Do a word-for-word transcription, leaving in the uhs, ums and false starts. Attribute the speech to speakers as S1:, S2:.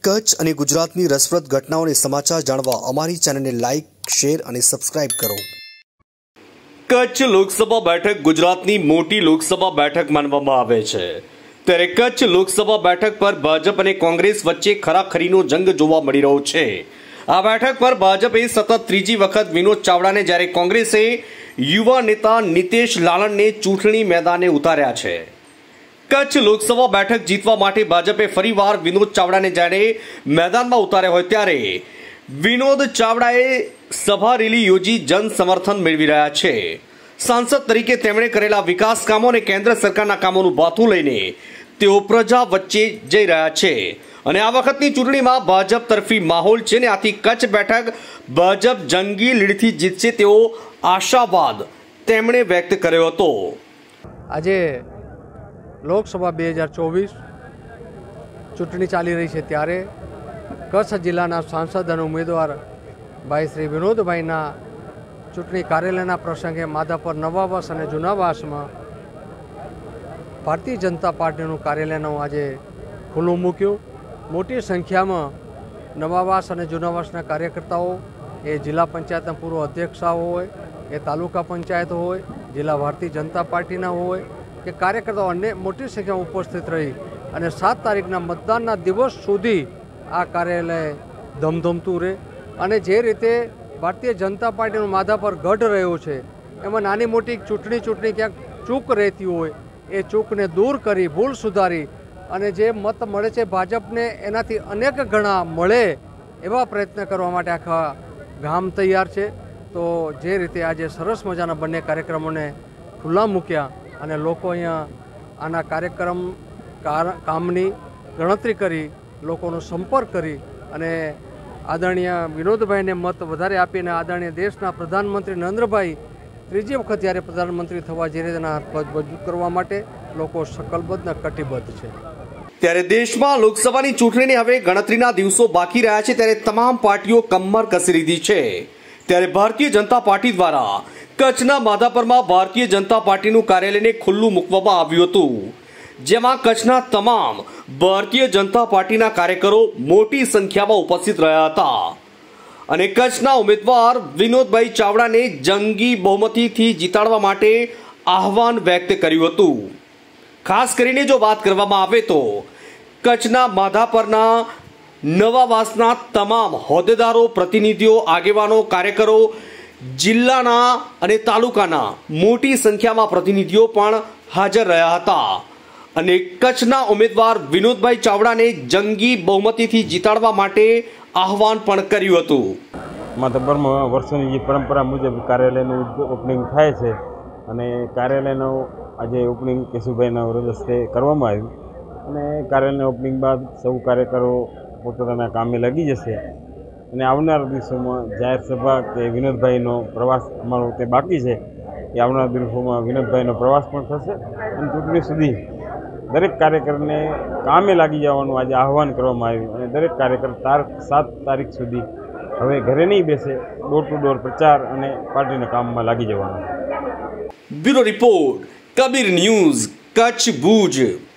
S1: કચ્છ અને ગુજરાતની રસપ્રદ ઘટનાઓને સમાચાર જાણવા અમારી ચેનલને લાઇક, શેર અને સબસ્ક્રાઇબ કરો।
S2: કચ્છ લોકસભા બેઠક ગુજરાતની મોટી લોકસભા બેઠક માનવામાં આવે છે, ત્યારે કચ્છ લોકસભા બેઠક પર ભાજપ અને કોંગ્રેસ વચ્ચે ખરાખરીનો જંગ જોવા મળી રહ્યો છે। આ બેઠક પર ભાજપે સતત ત્રીજી વખત વિનોદ ચાવડાને, જ્યારે કોંગ્રેસે યુવા નેતા નિતેશ લાલણને ચૂંટણી મેદાને ઉતાર્યા છે। કચ્છ લોકસભા બેઠક જીતવા માટે ભાજપે ફરીવાર વિનોદ ચાવડાને જ્યારે મેદાનમાં ઉતાર્યા હોય, ત્યારે વિનોદ ચાવડાએ સભા રેલી યોજી જન સમર્થન મેળવી રહ્યા છે। સાંસદ તરીકે તેમણે કરેલા વિકાસ કામો અને કેન્દ્ર સરકારના કામોનું બાથું લઈને તેઓ પ્રજા વચ્ચે જઈ રહ્યા છે અને આ વખતની ચૂંટણીમાં ભાજપ તરફી માહોલ છે ને આથી કચ્છ બેઠક ભાજપ જંગી લીડથી જીતશે તેવો આશાવાદ તેમણે વ્યક્ત કર્યો હતો।
S3: આજે લોકસભા બે હજાર ચોવીસ ચૂંટણી ચાલી રહી છે, ત્યારે કચ્છ જિલ્લાના સાંસદ અને ઉમેદવાર ભાઈ શ્રી વિનોદભાઈના ચૂંટણી કાર્યાલયના પ્રસંગે માધાપર નવાવાસ અને જૂનાવાસમાં ભારતીય જનતા પાર્ટીનું કાર્યાલયનું આજે ખુલ્લું મૂક્યું। મોટી સંખ્યામાં નવાવાસ અને જૂનાવાસના કાર્યકર્તાઓ, એ જિલ્લા પંચાયતના પૂર્વ અધ્યક્ષાઓ હોય, એ તાલુકા પંચાયત હોય, જિલ્લા ભારતીય જનતા પાર્ટીના હોય કે કાર્યકર્તાઓ અન્ય મોટી સંખ્યામાં ઉપસ્થિત રહી અને સાત તારીખના મતદાનના દિવસ સુધી આ કાર્યાલય ધમધમતું રહે અને જે રીતે ભારતીય જનતા પાર્ટીનું માથા પર ગઢ રહ્યો છે, એમાં નાની મોટી ચૂંટણી ચૂંટણી ક્યાંક ચૂક રહેતી હોય, એ ચૂકને દૂર કરી, ભૂલ સુધારી અને જે મત મળે છે ભાજપને એનાથી અનેક ગણા મળે એવા પ્રયત્ન કરવા માટે આખા ગામ તૈયાર છે। તો જે રીતે આજે સરસ મજાના બંને કાર્યક્રમોને ખુલ્લા મૂક્યા અને લોકો અહીંયા આના કાર્યક્રમ કામની ગણતરી કરી, લોકોનો સંપર્ક કરી અને આદરણીય વિનોદભાઈને મત વધારે આપીને આદરણીય દેશના પ્રધાનમંત્રી નરેન્દ્રભાઈ ત્રીજી વખત જ્યારે પ્રધાનમંત્રી થવા જઈ રહ્યા તેના મજબૂત કરવા માટે લોકો શકલબદ્ધ અને કટિબદ્ધ છે।
S2: ત્યારે દેશમાં લોકસભાની ચૂંટણીની હવે ગણતરીના દિવસો બાકી રહ્યા છે, ત્યારે તમામ પાર્ટીઓ કમર કસી લીધી છે। ત્યારે ભારતીય જનતા પાર્ટી દ્વારા કચ્છના માધાપરમાં ભારતીય જનતા પાર્ટીનું કાર્યાલયને ખુલ્લું મૂકવામાં આવ્યું હતું, જેમાં કચ્છના તમામ ભારતીય જનતા પાર્ટીના કાર્યકરો મોટી સંખ્યામાં ઉપસ્થિત રહ્યા હતા અને કચ્છના ઉમેદવાર વિનોદભાઈ ચાવડાને જંગી બહુમતીથી જીતાડવા માટે આહવાન વ્યક્ત કર્યું હતું। ખાસ કરીને જો વાત કરવામાં આવે તો કચ્છના માધાપરના નવાવાસના તમામ હોદ્દેદારો, પ્રતિનિધિઓ, આગેવાનો, કાર્યકરો, જિલ્લાના અને તાલુકાના મોટી સંખ્યામાં પ્રતિનિધિઓ પણ હાજર રહ્યા હતા અને કચ્છના ઉમેદવાર વિનોદભાઈ ચાવડાને જંગી બહુમતીથી જીતાડવા માટે આહવાન પણ કર્યું હતું।
S4: માધાપરમાં વર્ષોની જે પરંપરા મુજબ કાર્યાલયનું ઓપનિંગ થાય છે અને કાર્યાલયનું આજે ઓપનિંગ કેશુભાઈના વરદસ્તે કરવામાં આવ્યું અને કાર્યાલયના ઓપનિંગ બાદ સૌ કાર્યકરો પોતાના કામે લાગી જશે અને આવનાર દિવસોમાં જાહેર સભા કે વિનોદભાઈનો પ્રવાસ અમારો તે બાકી છે, એ આવનાર દિવસોમાં વિનોદભાઈનો પ્રવાસ પણ થશે અને ચૂંટણી સુધી દરેક કાર્યકરને કામે લાગી જવાનું આજે આહવાન કરવામાં આવ્યું અને દરેક કાર્યકર તાર સાત તારીખ સુધી હવે ઘરે નહીં બેસે, ડોર ટુ ડોર પ્રચાર અને પાર્ટીના કામમાં લાગી જવાનું।
S2: Bureau report, Kabir news, Kutch, Bhuj.